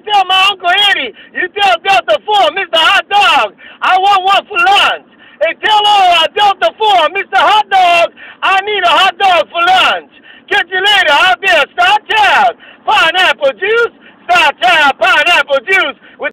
tell my Uncle Eddie, you tell Delta 4, Mr. Hot Dog, I want one for lunch. And tell Delta 4, Mr. Hot Dog,